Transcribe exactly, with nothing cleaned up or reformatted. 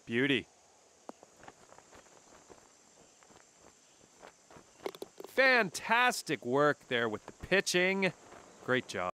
Beauty. Fantastic work there with the pitching. Great job.